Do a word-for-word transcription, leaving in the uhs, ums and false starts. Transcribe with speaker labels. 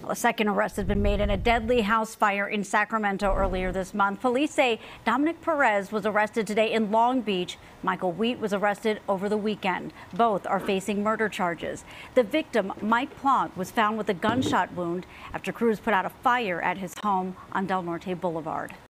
Speaker 1: A second arrest has been made in a deadly house fire in Sacramento earlier this month. Police say Dominic Perez was arrested today in Long Beach. Michael Wheat was arrested over the weekend. Both are facing murder charges. The victim, Mike Plonk, was found with a gunshot wound after crews put out a fire at his home on Del Norte Boulevard.